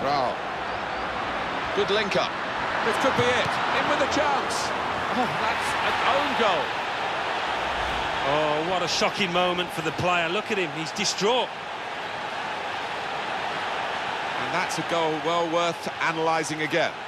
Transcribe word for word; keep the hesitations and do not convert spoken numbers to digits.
Well, good link-up. This could be it. In with a chance. Oh, that's an own goal. Oh, what a shocking moment for the player. Look at him, he's distraught. And that's a goal well worth analysing again.